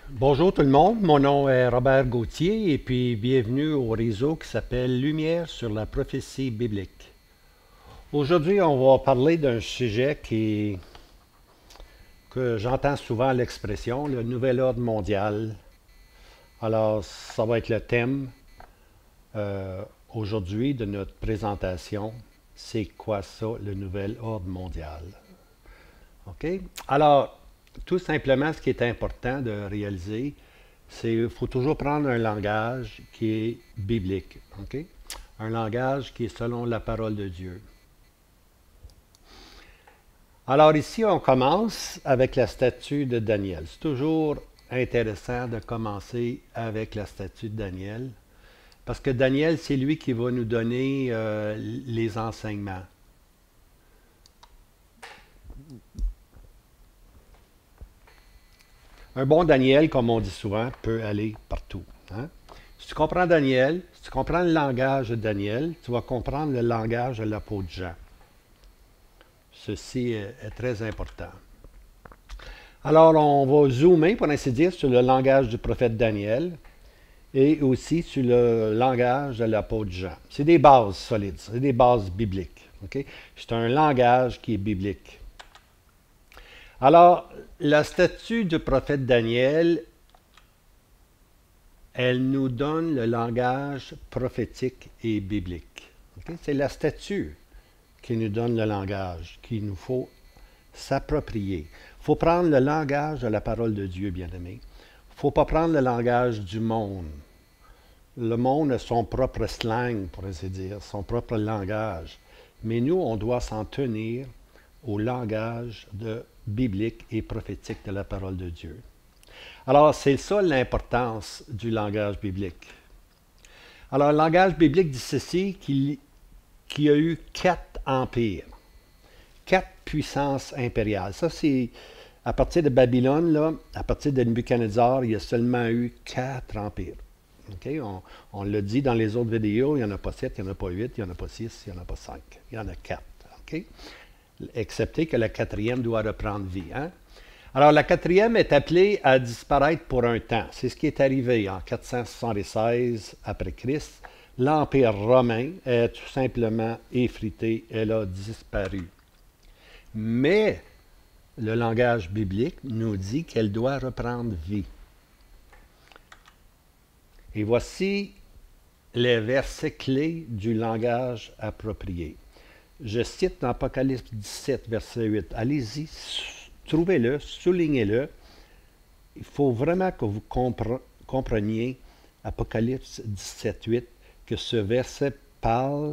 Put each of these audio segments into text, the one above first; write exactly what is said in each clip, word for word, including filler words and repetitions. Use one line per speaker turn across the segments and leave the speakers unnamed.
Bonjour tout le monde, mon nom est Robert Gauthier et puis bienvenue au réseau qui s'appelle Lumière sur la prophétie biblique. Aujourd'hui, on va parler d'un sujet qui, que j'entends souvent l'expression, le nouvel ordre mondial. Alors, ça va être le thème euh, aujourd'hui de notre présentation. C'est quoi ça, le nouvel ordre mondial? OK? Alors, tout simplement, ce qui est important de réaliser, c'est qu'il faut toujours prendre un langage qui est biblique, OK? Un langage qui est selon la parole de Dieu. Alors ici, on commence avec la statue de Daniel. C'est toujours intéressant de commencer avec la statue de Daniel, parce que Daniel, c'est lui qui va nous donner euh, les enseignements. Un bon Daniel, comme on dit souvent, peut aller partout. Hein? Si tu comprends Daniel, si tu comprends le langage de Daniel, tu vas comprendre le langage de l'apôtre Jean. Ceci est, est très important. Alors, on va zoomer, pour ainsi dire, sur le langage du prophète Daniel et aussi sur le langage de l'apôtre Jean. C'est des bases solides, c'est des bases bibliques. Okay? C'est un langage qui est biblique. Alors, la statue du prophète Daniel, elle nous donne le langage prophétique et biblique. Okay? C'est la statue qui nous donne le langage qu'il nous faut s'approprier. Il faut prendre le langage de la parole de Dieu, bien-aimé. Il ne faut pas prendre le langage du monde. Le monde a son propre slang, pour ainsi dire, son propre langage. Mais nous, on doit s'en tenir au langage de biblique et prophétique de la parole de Dieu. Alors, c'est ça l'importance du langage biblique. Alors, le langage biblique dit ceci, qu'il, qu'il y a eu quatre empires, quatre puissances impériales. Ça, c'est à partir de Babylone, là, à partir de Nebuchadnezzar, il y a seulement eu quatre empires. Okay? On, on l'a dit dans les autres vidéos, il n'y en a pas sept, il n'y en a pas huit, il n'y en a pas six, il n'y en a pas cinq. Il y en a quatre. Okay? Excepté que la quatrième doit reprendre vie. Hein? Alors, la quatrième est appelée à disparaître pour un temps. C'est ce qui est arrivé en quatre cent soixante-seize après Christ. L'Empire romain est tout simplement effrité, elle a disparu. Mais le langage biblique nous dit qu'elle doit reprendre vie. Et voici les versets clés du langage approprié. Je cite dans Apocalypse dix-sept, verset huit. Allez-y, trouvez-le, soulignez-le. Il faut vraiment que vous compreniez Apocalypse dix-sept, huit, que ce verset parle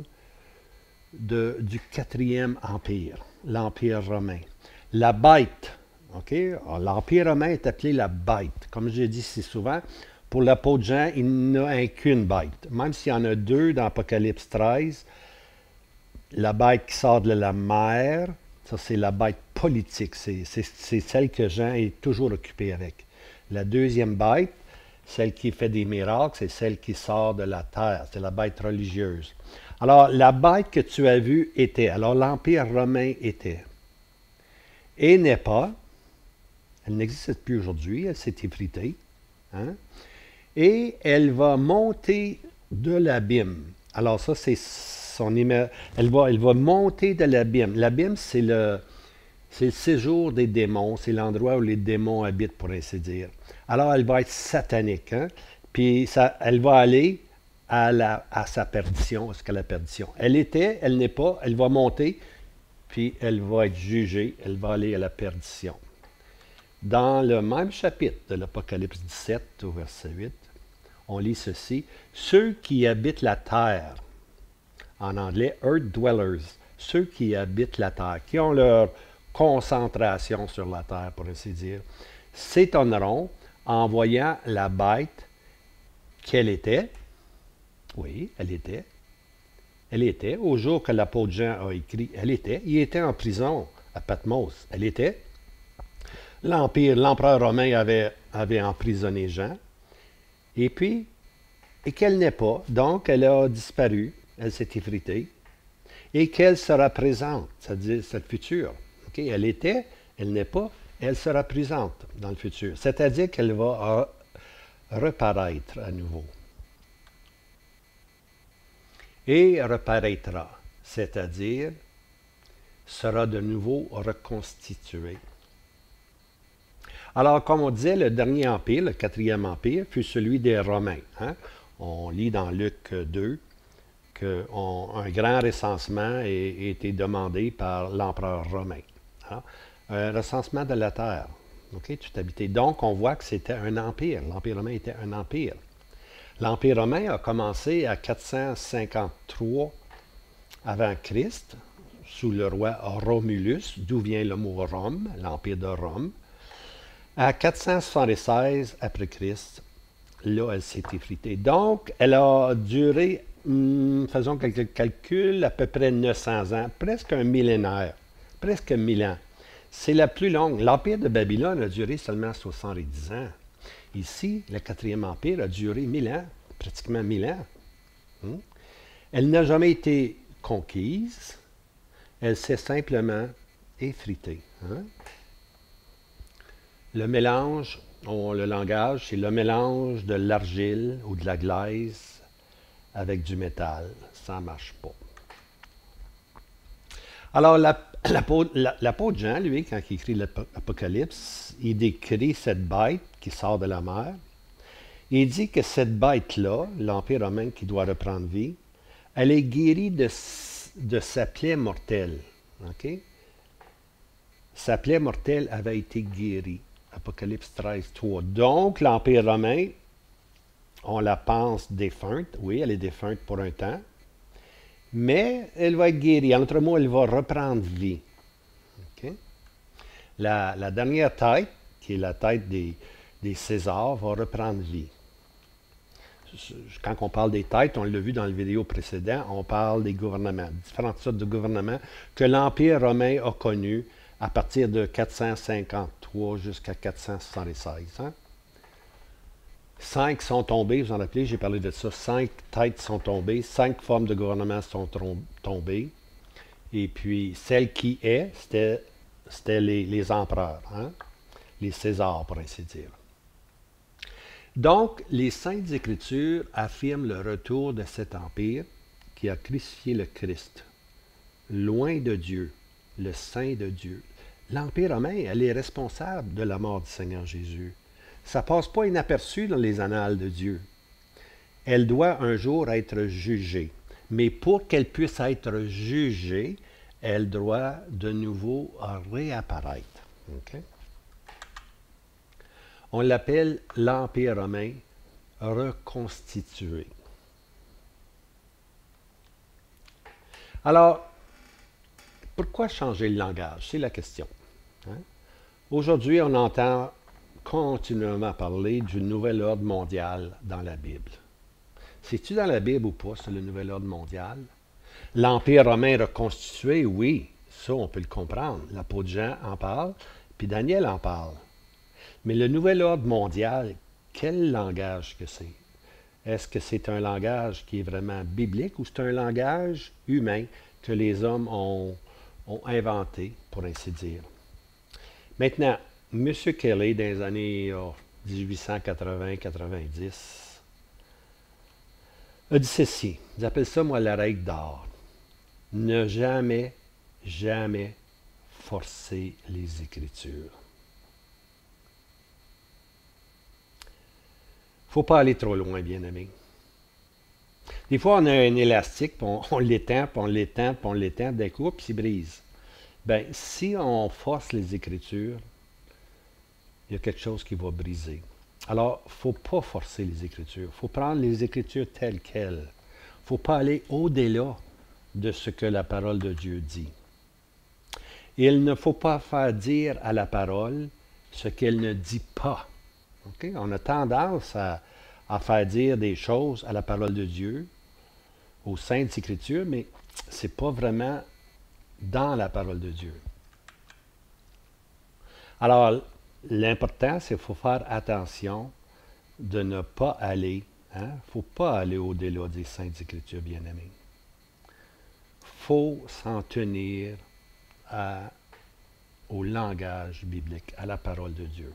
de, du quatrième empire, l'Empire romain. La bête, ok? L'Empire romain est appelé la bête. Comme j'ai dit si souvent, pour l'apôtre Jean, il n'a qu'une bête. Même s'il y en a deux dans Apocalypse treize, la bête qui sort de la mer, ça c'est la bête politique, c'est, c'est, c'est celle que Jean est toujours occupé avec. La deuxième bête, celle qui fait des miracles, c'est celle qui sort de la terre, c'est la bête religieuse. Alors, la bête que tu as vue était, alors l'Empire romain était, et n'est pas, elle n'existe plus aujourd'hui, elle s'est effritée, hein? Et elle va monter de l'abîme. Alors ça, c'est son ima- elle va, elle va monter de l'abîme. L'abîme, c'est le, c'est le séjour des démons, c'est l'endroit où les démons habitent, pour ainsi dire. Alors, elle va être satanique, hein? Puis ça, elle va aller à, la, à sa perdition, jusqu'à la perdition. Elle était, elle n'est pas, elle va monter, puis elle va être jugée, elle va aller à la perdition. Dans le même chapitre de l'Apocalypse dix-sept, au verset huit, on lit ceci. Ceux qui habitent la terre, en anglais, earth dwellers, ceux qui habitent la terre, qui ont leur concentration sur la terre, pour ainsi dire, s'étonneront en voyant la bête qu'elle était. Oui, elle était. Elle était, au jour que l'apôtre Jean a écrit, elle était. Il était en prison à Patmos. Elle était. L'Empire, l'empereur romain avait, avait emprisonné Jean. Et puis, et qu'elle n'est pas, donc elle a disparu, elle s'est effritée, et qu'elle sera présente, c'est-à-dire c'est le futur. Okay? Elle était, elle n'est pas, elle sera présente dans le futur. C'est-à-dire qu'elle va reparaître à nouveau. Et reparaîtra, c'est-à-dire sera de nouveau reconstituée. Alors, comme on disait, le dernier empire, le quatrième empire, fut celui des Romains. Hein? On lit dans Luc deux qu'un grand recensement a été demandé par l'empereur romain. Hein? Un recensement de la terre, okay, tout habité. Donc, on voit que c'était un empire. L'Empire romain était un empire. L'Empire romain a commencé à quatre cent cinquante-trois avant Christ, sous le roi Romulus, d'où vient le mot Rome, l'Empire de Rome. À quatre cent soixante-seize après Christ, là, elle s'est effritée. Donc, elle a duré, hum, faisons quelques calculs, à peu près neuf cents ans, presque un millénaire, presque mille ans. C'est la plus longue. L'Empire de Babylone a duré seulement soixante-dix ans. Ici, le quatrième empire a duré mille ans, pratiquement mille ans. Hum. Elle n'a jamais été conquise, elle s'est simplement effritée. Hein? Le mélange, on, le langage, c'est le mélange de l'argile ou de la glaise avec du métal. Ça ne marche pas. Alors, l'apôtre la, la, la, Jean, lui, quand il écrit l'Apocalypse, il décrit cette bête qui sort de la mer. Il dit que cette bête-là, l'Empire romain qui doit reprendre vie, elle est guérie de, de sa plaie mortelle. Okay? Sa plaie mortelle avait été guérie. Apocalypse treize, trois. Donc, l'Empire romain, on la pense défunte. Oui, elle est défunte pour un temps. Mais elle va être guérie. En autre mot, elle va reprendre vie. Okay? La, la dernière tête, qui est la tête des, des Césars, va reprendre vie. Quand on parle des têtes, on l'a vu dans la vidéo précédente, on parle des gouvernements, différentes sortes de gouvernements que l'Empire romain a connus à partir de quatre cent cinquante-trois jusqu'à quatre cent soixante-seize. Hein? Cinq sont tombés, vous en rappelez, j'ai parlé de ça. Cinq têtes sont tombées, cinq formes de gouvernement sont tombées. Et puis, celle qui est, c'était, c'était les, les empereurs, hein? Les Césars, pour ainsi dire. Donc, les Saintes Écritures affirment le retour de cet empire qui a crucifié le Christ, loin de Dieu, le Saint de Dieu. L'Empire romain, elle est responsable de la mort du Seigneur Jésus. Ça ne passe pas inaperçu dans les annales de Dieu. Elle doit un jour être jugée. Mais pour qu'elle puisse être jugée, elle doit de nouveau réapparaître. Okay? On l'appelle l'Empire romain reconstitué. Alors, pourquoi changer le langage? C'est la question. Hein? Aujourd'hui, on entend continuellement parler du nouvel ordre mondial dans la Bible. C'est-tu dans la Bible ou pas, c'est le nouvel ordre mondial? L'Empire romain reconstitué, oui, ça on peut le comprendre. L'apôtre Jean en parle, puis Daniel en parle. Mais le nouvel ordre mondial, quel langage que c'est? Est-ce que c'est un langage qui est vraiment biblique ou c'est un langage humain que les hommes ont, ont inventé, pour ainsi dire? Maintenant, M. Kelly, dans les années oh, dix-huit cent quatre-vingts quatre-vingt-dix, a dit ceci. J'appelle ça, moi, la règle d'or. Ne jamais, jamais forcer les Écritures. Il ne faut pas aller trop loin, bien-aimé. Des fois, on a un élastique, puis on, on l'étend, puis on l'étend, puis on l'étend, d'un coup, puis il brise. Bien, si on force les Écritures, il y a quelque chose qui va briser. Alors, il ne faut pas forcer les Écritures. Il faut prendre les Écritures telles quelles. Il ne faut pas aller au-delà de ce que la parole de Dieu dit. Il ne faut pas faire dire à la parole ce qu'elle ne dit pas. Okay? On a tendance à, à faire dire des choses à la parole de Dieu, aux Saintes Écritures, mais ce n'est pas vraiment dans la parole de Dieu. Alors, l'important, c'est qu'il faut faire attention de ne pas aller, il hein? ne faut pas aller au-delà des Saintes Écritures, bien-aimés. Il faut s'en tenir à au langage biblique, à la parole de Dieu.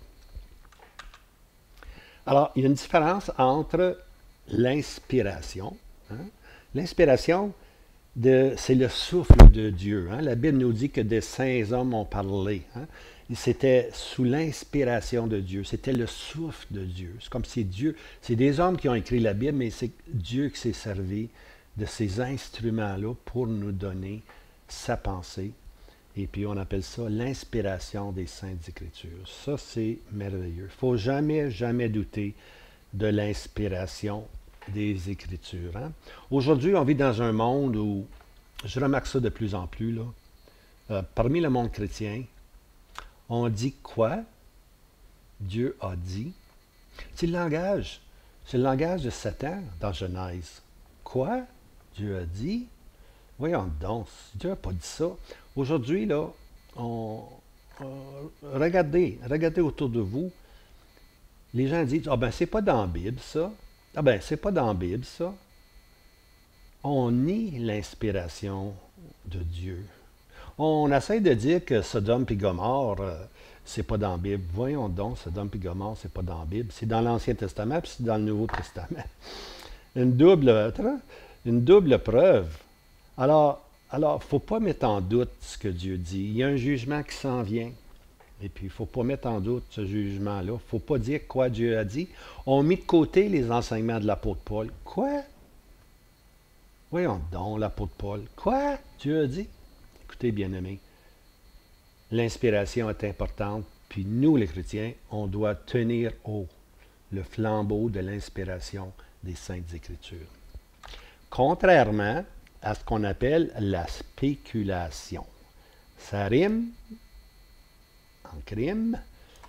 Alors, il y a une différence entre l'inspiration. Hein? L'inspiration, c'est le souffle de Dieu. Hein? La Bible nous dit que des saints hommes ont parlé. Hein? C'était sous l'inspiration de Dieu. C'était le souffle de Dieu. C'est comme si Dieu... C'est des hommes qui ont écrit la Bible, mais c'est Dieu qui s'est servi de ces instruments-là pour nous donner sa pensée. Et puis, on appelle ça l'inspiration des Saintes Écritures. Ça, c'est merveilleux. Il ne faut jamais, jamais douter de l'inspiration des Écritures. Hein? Aujourd'hui, on vit dans un monde où, je remarque ça de plus en plus, là, euh, parmi le monde chrétien, on dit quoi? Dieu a dit. C'est le langage. C'est le langage de Satan dans Genèse. Quoi? Dieu a dit. Voyons donc, Dieu n'a pas dit ça. Aujourd'hui, là, on, euh, regardez, regardez autour de vous. Les gens disent, ah ben, c'est pas dans la Bible, ça. Ah ben, c'est pas dans la Bible, ça. On nie l'inspiration de Dieu. On essaie de dire que Sodome et Gomorrhe, euh, c'est pas dans la Bible. Voyons donc, Sodome et Gomorrhe, c'est pas dans la Bible. C'est dans l'Ancien Testament, puis c'est dans le Nouveau Testament. Une double, une double preuve. Alors, alors, il ne faut pas mettre en doute ce que Dieu dit. Il y a un jugement qui s'en vient. Et puis, il ne faut pas mettre en doute ce jugement-là. Il ne faut pas dire quoi Dieu a dit. On met de côté les enseignements de l'apôtre Paul. Quoi? Voyons donc, l'apôtre Paul. Quoi? Dieu a dit? Écoutez, bien-aimés, l'inspiration est importante. Puis nous, les chrétiens, on doit tenir haut le flambeau de l'inspiration des Saintes Écritures. Contrairement à ce qu'on appelle la spéculation. Ça rime en crime,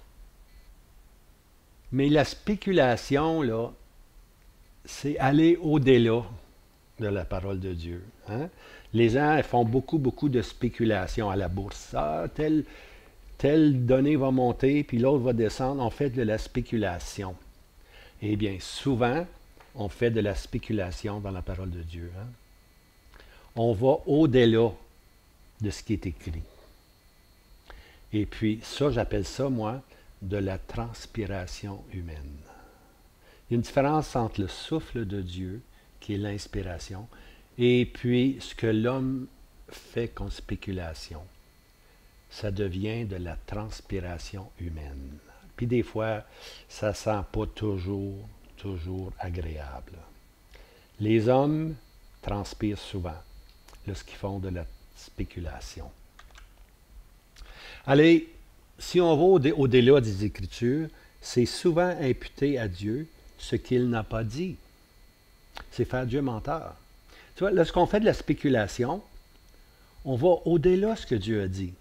mais la spéculation, là, c'est aller au-delà de la parole de Dieu. Hein? Les gens font beaucoup, beaucoup de spéculation à la bourse. Ah, telle, telle donnée va monter, puis l'autre va descendre. On fait de la spéculation. Eh bien, souvent, on fait de la spéculation dans la parole de Dieu. Hein? On va au-delà de ce qui est écrit. Et puis, ça, j'appelle ça, moi, de la transpiration humaine. Il y a une différence entre le souffle de Dieu, qui est l'inspiration, et puis ce que l'homme fait comme spéculation. Ça devient de la transpiration humaine. Puis des fois, ça ne sent pas toujours, toujours agréable. Les hommes transpirent souvent lorsqu'ils font de la spéculation. Allez, si on va au-delà des Écritures, c'est souvent imputer à Dieu ce qu'il n'a pas dit. C'est faire Dieu menteur. Tu vois, lorsqu'on fait de la spéculation, on va au-delà de ce que Dieu a dit.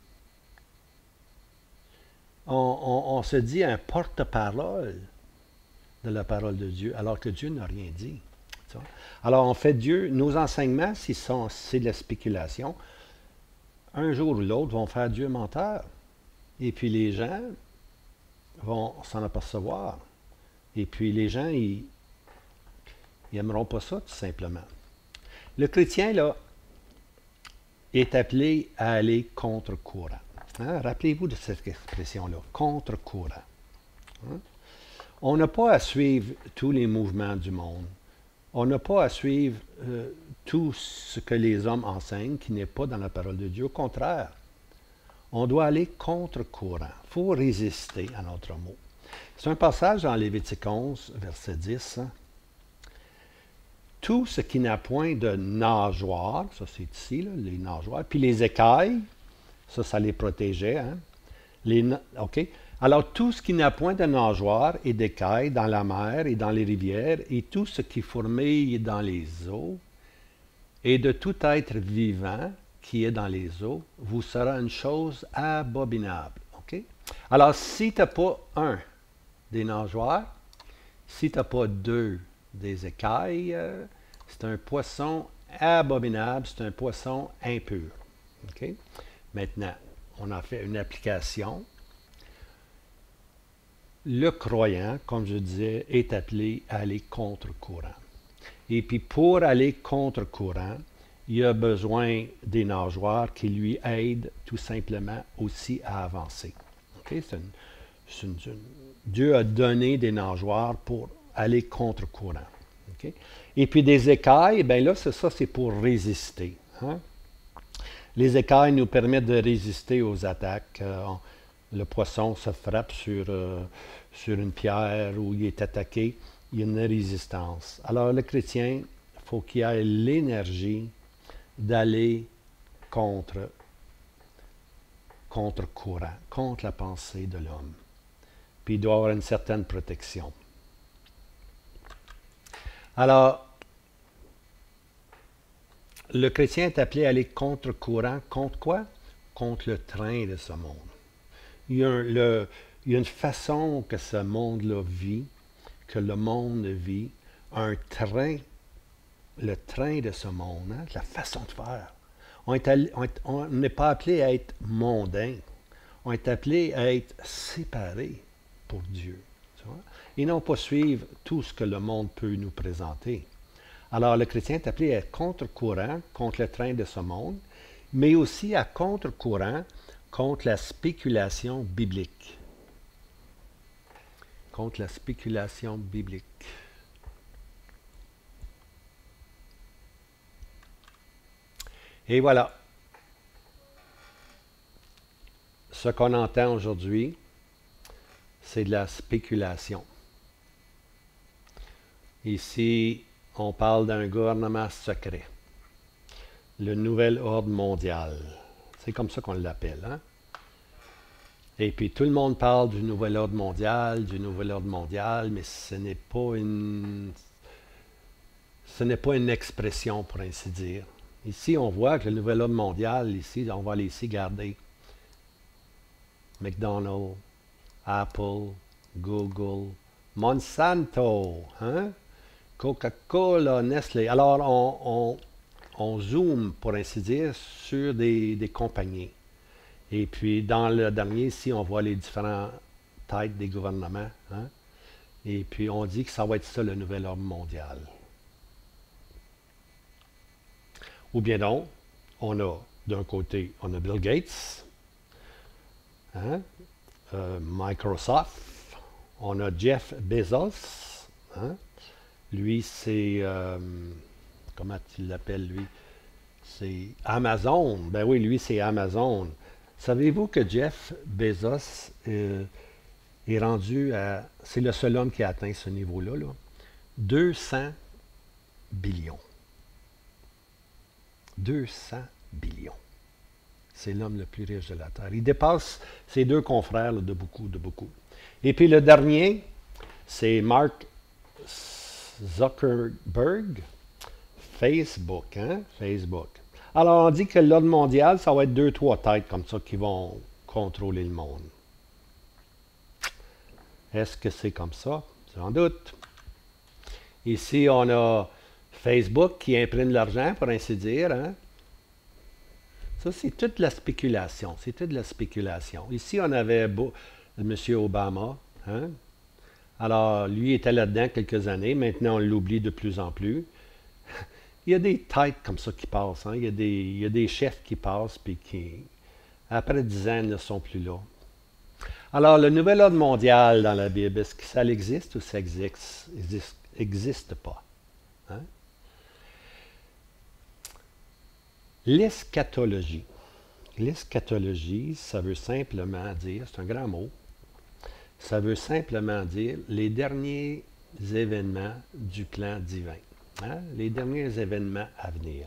On, on, on se dit un porte-parole de la parole de Dieu, alors que Dieu n'a rien dit. Tu vois? Alors, on fait Dieu, nos enseignements, si c'est de la spéculation, un jour ou l'autre, vont faire Dieu menteur. Et puis les gens vont s'en apercevoir. Et puis les gens, ils n'aimeront pas ça, tout simplement. Le chrétien, là, est appelé à aller contre-courant. Hein? Rappelez-vous de cette expression-là, contre-courant. Hein? On n'a pas à suivre tous les mouvements du monde. On n'a pas à suivre euh, tout ce que les hommes enseignent qui n'est pas dans la parole de Dieu. Au contraire, on doit aller contre-courant. Il faut résister à notre mot. C'est un passage dans Lévitique onze, verset dix. Hein? Tout ce qui n'a point de nageoires, ça c'est ici, là, les nageoires, puis les écailles, ça, ça les protégeait. Hein? Les, OK? Alors, tout ce qui n'a point de nageoires et d'écailles dans la mer et dans les rivières, et tout ce qui fourmille dans les eaux, et de tout être vivant qui est dans les eaux, vous sera une chose abominable. OK? Alors, si tu n'as pas un des nageoires, si tu n'as pas deux des écailles, euh, c'est un poisson abominable, c'est un poisson impur. OK? Maintenant, on en fait une application. Le croyant, comme je disais, est appelé à aller contre-courant. Et puis pour aller contre-courant, il a besoin des nageoires qui lui aident tout simplement aussi à avancer. Okay? C'est une, c'est une, c'est une, Dieu a donné des nageoires pour aller contre-courant. Okay? Et puis des écailles, bien là, c'est ça, c'est pour résister. Hein? Les écailles nous permettent de résister aux attaques. Euh, on, le poisson se frappe sur, euh, sur une pierre où il est attaqué, il y a une résistance. Alors le chrétien, il faut qu'il ait l'énergie d'aller contre, contre courant, contre la pensée de l'homme. Puis il doit avoir une certaine protection. Alors, le chrétien est appelé à aller contre courant. Contre quoi? Contre le train de ce monde. Il y a, un, le, il y a une façon que ce monde-là vit, que le monde vit, un train, le train de ce monde, hein, la façon de faire. On n'est pas appelé à être mondain. On est appelé à être séparés pour Dieu. Tu vois? Et non pas suivre tout ce que le monde peut nous présenter. Alors, le chrétien est appelé à être contre-courant, contre le train de ce monde, mais aussi à contre-courant contre la spéculation biblique. Contre la spéculation biblique. Et voilà. Ce qu'on entend aujourd'hui, c'est de la spéculation. Ici, on parle d'un gouvernement secret. Le nouvel ordre mondial. C'est comme ça qu'on l'appelle. Hein? Et puis tout le monde parle du nouvel ordre mondial, du nouvel ordre mondial, mais ce n'est pas une, ce n'est pas une expression, pour ainsi dire. Ici, on voit que le nouvel ordre mondial, ici, on va aller ici garder McDonald's, Apple, Google, Monsanto, hein? Coca-Cola, Nestlé. Alors, on, on, on zoome, pour ainsi dire, sur des, des compagnies. Et puis, dans le dernier, ici, on voit les différentes têtes des gouvernements. Hein? Et puis, on dit que ça va être ça, le nouvel ordre mondial. Ou bien donc, on a, d'un côté, on a Bill Gates, hein? euh, Microsoft, on a Jeff Bezos, hein? Lui, c'est, euh, comment tu l'appelles, lui? C'est Amazon. Ben oui, lui, c'est Amazon. Savez-vous que Jeff Bezos euh, est rendu à... C'est le seul homme qui a atteint ce niveau-là, là. deux cents billions. deux cents billions. C'est l'homme le plus riche de la Terre. Il dépasse ses deux confrères là, de beaucoup, de beaucoup. Et puis le dernier, c'est Mark Zuckerberg, Facebook, hein? Facebook. Alors, on dit que l'ordre mondial, ça va être deux, trois têtes comme ça qui vont contrôler le monde. Est-ce que c'est comme ça? Sans doute. Ici, on a Facebook qui imprime l'argent, pour ainsi dire. Hein? Ça, c'est toute la spéculation. C'est toute la spéculation. Ici, on avait beau, M. Obama. Hein? Alors, lui était là-dedans quelques années. Maintenant, on l'oublie de plus en plus. Il y a des têtes comme ça qui passent. Hein? Il, y a des, il y a des chefs qui passent, puis qui, après dix ans, ne sont plus là. Alors, le nouvel ordre mondial dans la Bible, est-ce que ça existe ou ça existe, existe, existe pas? Hein? L'eschatologie. L'eschatologie, ça veut simplement dire, c'est un grand mot, ça veut simplement dire les derniers événements du plan divin. Hein? Les derniers événements à venir.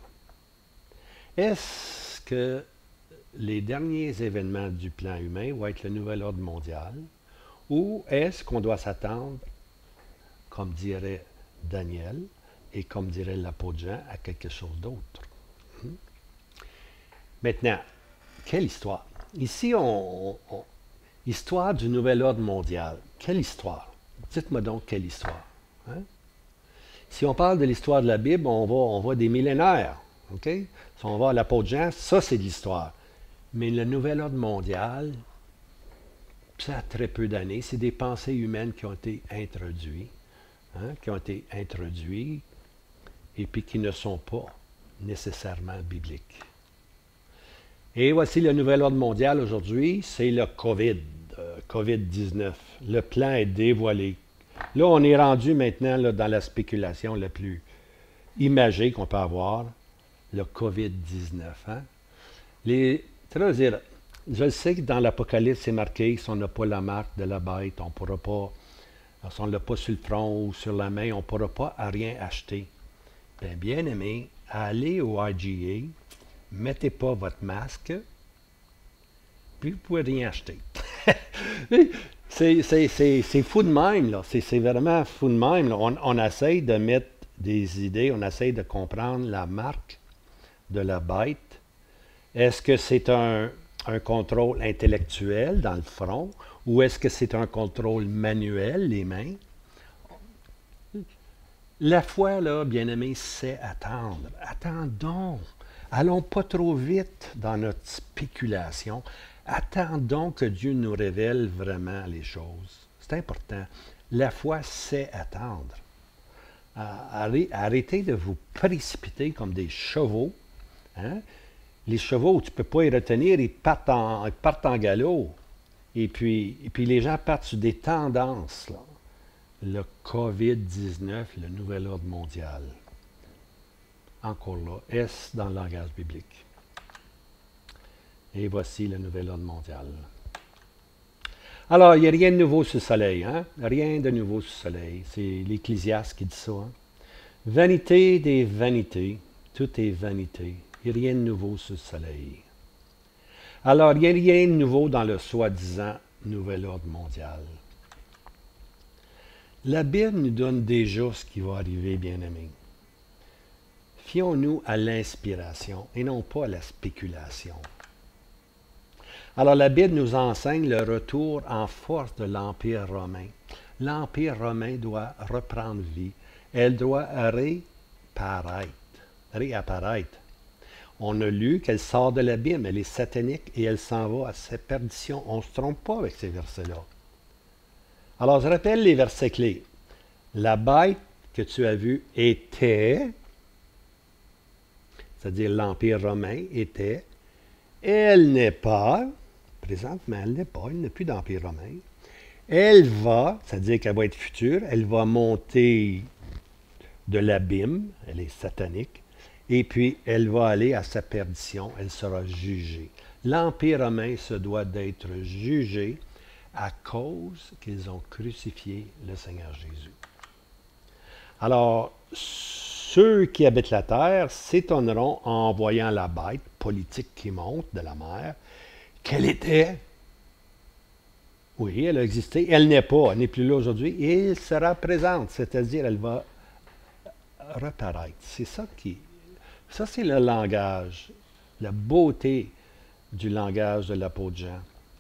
Est-ce que les derniers événements du plan humain vont être le nouvel ordre mondial ou est-ce qu'on doit s'attendre, comme dirait Daniel et comme dirait l'apôtre Jean, à quelque chose d'autre? Hum? Maintenant, quelle histoire? Ici, on, on, histoire du nouvel ordre mondial. Quelle histoire? Dites-moi donc quelle histoire. Hein? Si on parle de l'histoire de la Bible, on va, on va des millénaires. Okay? Si on va à l'apôtre Jean, ça c'est de l'histoire. Mais le nouvel ordre mondial, ça a très peu d'années. C'est des pensées humaines qui ont été introduites, hein, qui ont été introduites et puis qui ne sont pas nécessairement biblique. Et voici le nouvel ordre mondial aujourd'hui, c'est le COVID, euh, COVID dix-neuf. Le plan est dévoilé. Là, on est rendu maintenant là, dans la spéculation la plus imagée qu'on peut avoir, le COVID dix-neuf. Hein? Les, dire, je sais que dans l'Apocalypse, c'est marqué, si on n'a pas la marque de la bête, on ne pourra pas, si on ne l'a pas sur le front ou sur la main, on ne pourra pas à rien acheter. Bien, bien aimé, allez au I G A, mettez pas votre masque, puis vous pouvez rien acheter. c'est fou de même, là. C'est vraiment fou de même. Là. On, on essaye de mettre des idées, on essaye de comprendre la marque de la bête. Est-ce que c'est un, un contrôle intellectuel dans le front, ou est-ce que c'est un contrôle manuel, les mains? La foi, là, bien-aimé, c'est attendre. Attendons. Allons pas trop vite dans notre spéculation. Attendons que Dieu nous révèle vraiment les choses. C'est important. La foi, c'est attendre. Arrêtez de vous précipiter comme des chevaux. Hein? Les chevaux, tu ne peux pas y retenir, ils partent en, ils partent en galop. Et puis, et puis les gens partent sur des tendances. Là. Le COVID dix-neuf, le nouvel ordre mondial. Encore là, est-ce dans le langage biblique? Et voici le nouvel ordre mondial. Alors, il n'y a rien de nouveau sous le soleil, hein? Rien de nouveau sous le soleil. C'est l'Ecclésiaste qui dit ça. Hein? Vanité des vanités, tout est vanité. Il n'y a rien de nouveau sous le soleil. Alors, il n'y a rien de nouveau dans le soi-disant nouvel ordre mondial. La Bible nous donne déjà ce qui va arriver, bien-aimés. Fions-nous à l'inspiration et non pas à la spéculation. Alors la Bible nous enseigne le retour en force de l'Empire romain. L'Empire romain doit reprendre vie. Elle doit réapparaître. réapparaître. On a lu qu'elle sort de l'abîme, elle est satanique et elle s'en va à sa perdition. On ne se trompe pas avec ces versets-là. Alors je rappelle les versets clés. La bête que tu as vue était... c'est-à-dire l'Empire romain était, elle n'est pas, présentement elle n'est pas, elle n'a plus d'Empire romain, elle va, c'est-à-dire qu'elle va être future, elle va monter de l'abîme, elle est satanique, et puis elle va aller à sa perdition, elle sera jugée. L'Empire romain se doit d'être jugé à cause qu'ils ont crucifié le Seigneur Jésus. Alors, ceux qui habitent la terre s'étonneront en voyant la bête politique qui monte de la mer. Quelle était? Oui, elle a existé. Elle n'est pas, elle n'est plus là aujourd'hui. Et elle sera présente, c'est-à-dire elle va reparaître. C'est ça qui... Ça, c'est le langage, la beauté du langage de l'apôtre Jean.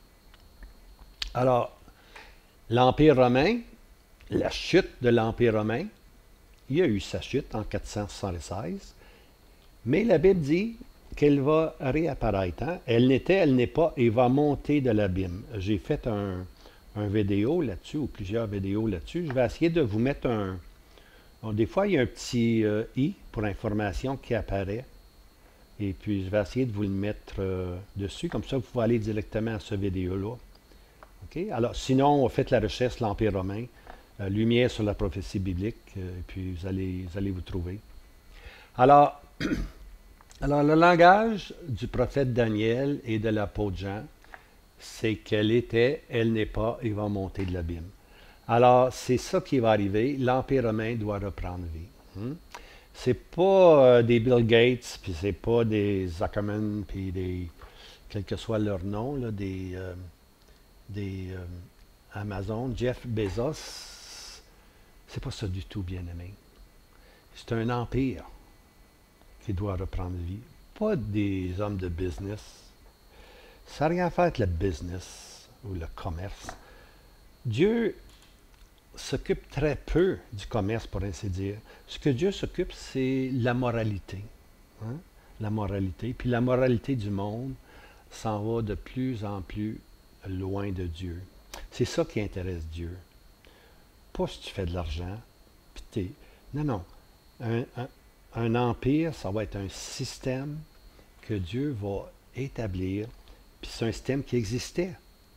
Alors, l'Empire romain, la chute de l'Empire romain, il y a eu sa chute en quatre cent soixante-seize, mais la Bible dit qu'elle va réapparaître. Hein? Elle n'était, elle n'est pas, et va monter de l'abîme. J'ai fait un, un vidéo là-dessus, ou plusieurs vidéos là-dessus. Je vais essayer de vous mettre un... Bon, des fois, il y a un petit euh, i pour information qui apparaît, et puis je vais essayer de vous le mettre euh, dessus, comme ça vous pouvez aller directement à ce vidéo-là. Okay? Alors, sinon, faites la recherche l'Empire romain. Euh, lumière sur la prophétie biblique, euh, et puis vous allez, vous allez vous trouver. Alors, alors, le langage du prophète Daniel et de l'apôtre Jean, c'est qu'elle était, elle n'est pas, et va monter de l'abîme. Alors, c'est ça qui va arriver. L'Empire romain doit reprendre vie. Hmm? C'est pas euh, des Bill Gates, puis c'est pas des Zuckerman, puis des, quel que soit leur nom, là, des, euh, des euh, Amazon, Jeff Bezos. C'est pas ça du tout, bien-aimé. C'est un empire qui doit reprendre vie. Pas des hommes de business. Ça n'a rien à faire avec le business ou le commerce. Dieu s'occupe très peu du commerce, pour ainsi dire. Ce que Dieu s'occupe, c'est la moralité. Hein? La moralité. Puis la moralité du monde s'en va de plus en plus loin de Dieu. C'est ça qui intéresse Dieu. Pas si tu fais de l'argent, puis t'es... Non, non. Un, un, un empire, ça va être un système que Dieu va établir, puis c'est un système qui existait.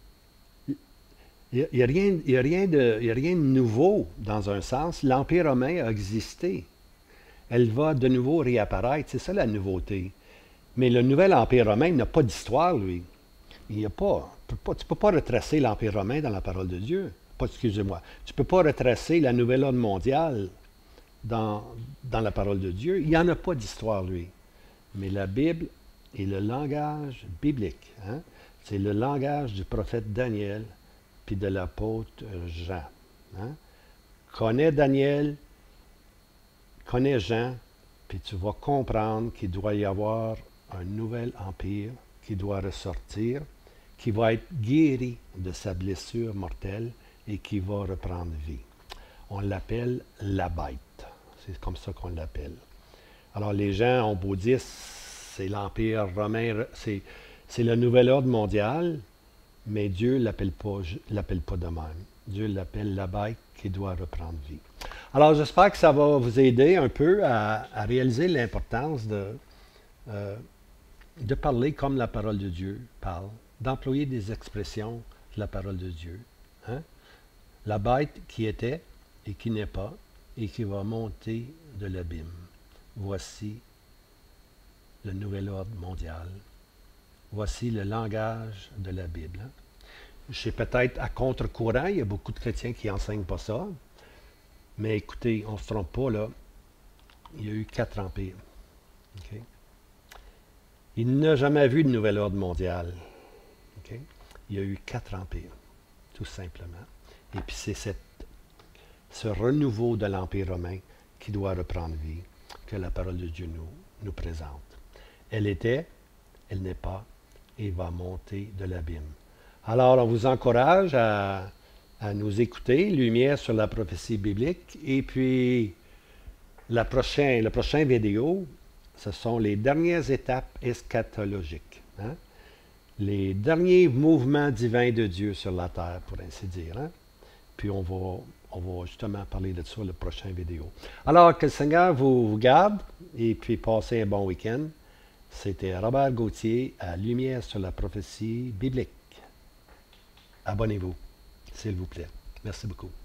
Il n'y a, a, rien, il y a, rien de, il y a rien de nouveau dans un sens. L'Empire romain a existé. Elle va de nouveau réapparaître. C'est ça la nouveauté. Mais le nouvel Empire romain n'a pas d'histoire, lui. Il y a pas, tu ne peux pas retracer l'Empire romain dans la parole de Dieu. Pas, excusez-moi. Tu ne peux pas retracer la nouvelle ordre mondiale dans, dans la parole de Dieu. Il n'y en a pas d'histoire, lui. Mais la Bible est le langage biblique. Hein? C'est le langage du prophète Daniel puis de l'apôtre Jean. Hein? Connais Daniel, connais Jean, puis tu vas comprendre qu'il doit y avoir un nouvel empire qui doit ressortir, qui va être guéri de sa blessure mortelle et qui va reprendre vie. On l'appelle la bête. C'est comme ça qu'on l'appelle. Alors les gens ont beau dire, c'est l'Empire romain, c'est, c'est le nouvel ordre mondial, mais Dieu ne l'appelle pas, l'appelle pas de même. Dieu l'appelle la bête qui doit reprendre vie. Alors j'espère que ça va vous aider un peu à, à réaliser l'importance de, euh, de parler comme la parole de Dieu parle, d'employer des expressions de la parole de Dieu. Hein? La bête qui était et qui n'est pas et qui va monter de l'abîme. Voici le nouvel ordre mondial. Voici le langage de la Bible. Hein? Je sais peut-être à contre-courant, il y a beaucoup de chrétiens qui n'enseignent pas ça. Mais écoutez, on ne se trompe pas, là. Il y a eu quatre empires. Okay? Il n'a jamais vu de nouvel ordre mondial. Okay? Il y a eu quatre empires, tout simplement. Et puis c'est cette, ce renouveau de l'Empire romain qui doit reprendre vie, que la parole de Dieu nous, nous présente. Elle était, elle n'est pas, et va monter de l'abîme. Alors, on vous encourage à, à nous écouter, Lumière sur la prophétie biblique, et puis la prochaine, la prochaine vidéo, ce sont les dernières étapes eschatologiques, hein? Les derniers mouvements divins de Dieu sur la terre, pour ainsi dire. Hein? Puis on va, on va justement parler de ça la prochaine vidéo. Alors, que le Seigneur vous, vous garde, et puis passez un bon week-end. C'était Robert Gauthier à Lumière sur la prophétie biblique. Abonnez-vous, s'il vous plaît. Merci beaucoup.